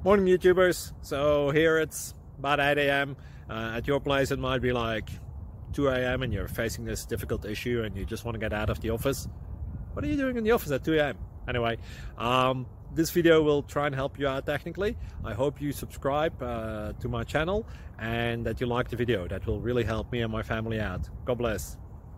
Morning YouTubers. So here it's about 8 a.m. At your place it might be like 2 a.m. and you're facing this difficult issue and you just want to get out of the office. What are you doing in the office at 2 a.m.? Anyway, this video will try and help you out technically. I hope you subscribe to my channel and that you like the video. That will really help me and my family out. God bless.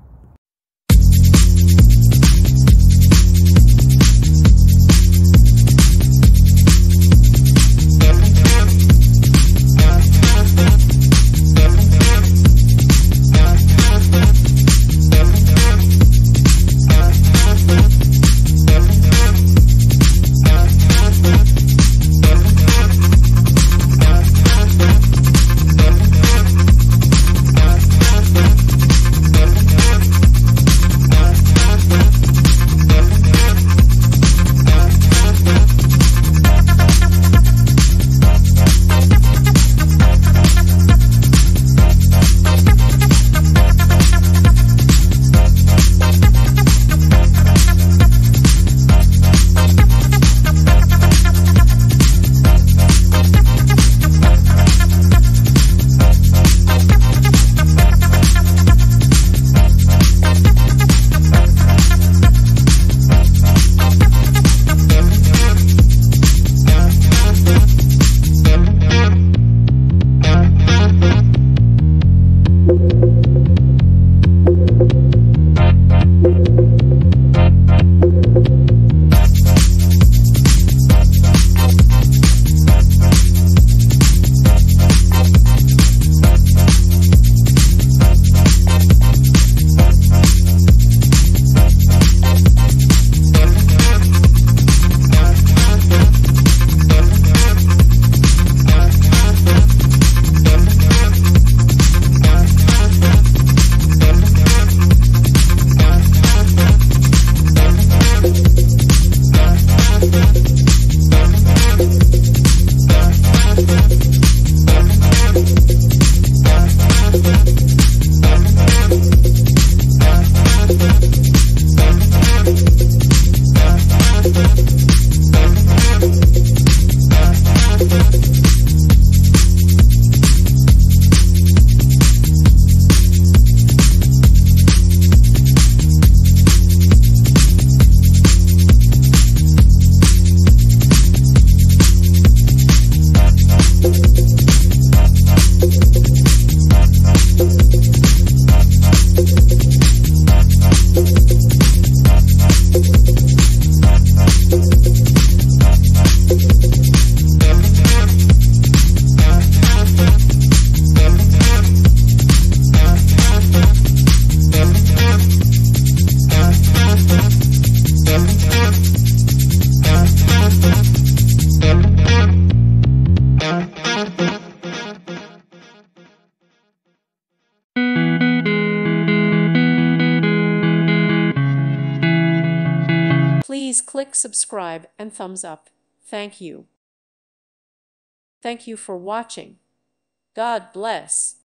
Please click subscribe and thumbs up. Thank you. Thank you for watching. God bless.